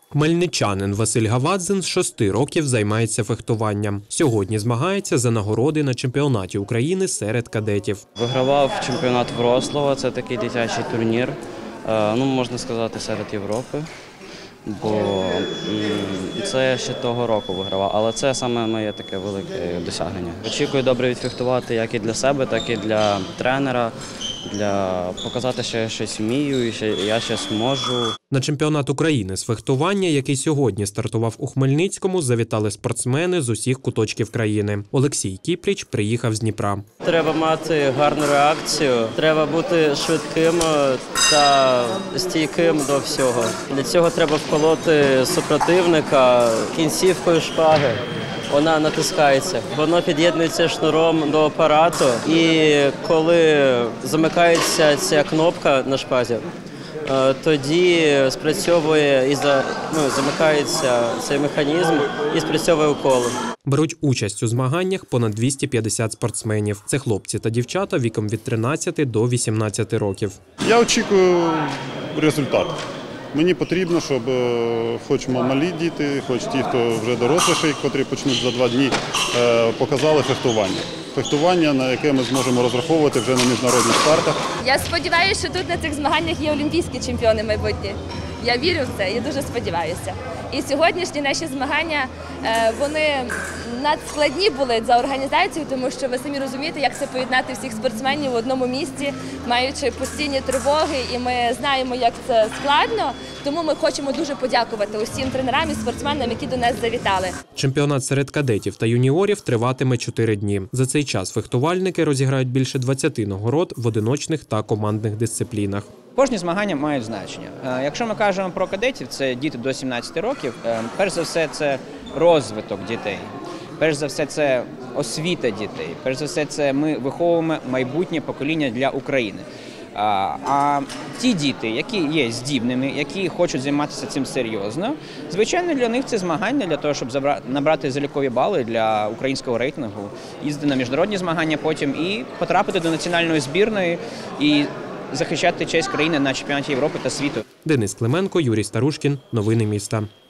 Хмельничанин Василь Гавадзин з 6 років займається фехтуванням. Сьогодні змагається за нагороди на чемпіонаті України серед кадетів. Вигравав чемпіонат Вроцлава, це такий дитячий турнір, можна сказати, серед Європи. Бо це я ще того року вигравав, але це саме моє таке велике досягнення. Очікую добре відфехтувати як і для себе, так і для тренера, для показати, що я щось вмію і що я щось можу. На чемпіонат України з фехтування, який сьогодні стартував у Хмельницькому, завітали спортсмени з усіх куточків країни. Олексій Кіпріч приїхав з Дніпра. Треба мати гарну реакцію, треба бути швидким та стійким до всього. Для цього треба вколоти супротивника кінцівкою шпаги. Вона натискається, воно під'єднується шнуром до апарату, і коли замикається ця кнопка на шпазі, тоді спрацьовує замикається цей механізм і спрацьовує укол. Беруть участь у змаганнях понад 250 спортсменів. Це хлопці та дівчата віком від 13 до 18 років. Я очікую результат. Мені потрібно, щоб хоч малі діти, хоч ті, хто вже доросліший, котрі почнуть за 2 дні, показали фехтування. Фехтування, на яке ми зможемо розраховувати вже на міжнародних стартах. Я сподіваюся, що тут на цих змаганнях є олімпійські чемпіони майбутні. Я вірю в це, я дуже сподіваюся. І сьогоднішні наші змагання, вони надскладні були за організацію, тому що ви самі розумієте, як це поєднати всіх спортсменів в одному місці, маючи постійні тривоги, і ми знаємо, як це складно. Тому ми хочемо дуже подякувати усім тренерам і спортсменам, які до нас завітали. Чемпіонат серед кадетів та юніорів триватиме 4 дні. За цей час фехтувальники розіграють більше 20 нагород в одиночних та командних дисциплінах. Кожні змагання мають значення. Якщо ми кажемо про кадетів, це діти до 17 років, перш за все це розвиток дітей, перш за все це освіта дітей, перш за все це ми виховуємо майбутнє покоління для України. А ті діти, які є здібними, які хочуть займатися цим серйозно, звичайно, для них це змагання для того, щоб набрати залікові бали для українського рейтингу, їздити на міжнародні змагання потім і потрапити до національної збірної і захищати честь країни на чемпіонаті Європи та світу. Денис Клименко, Юрій Старушкін. Новини міста.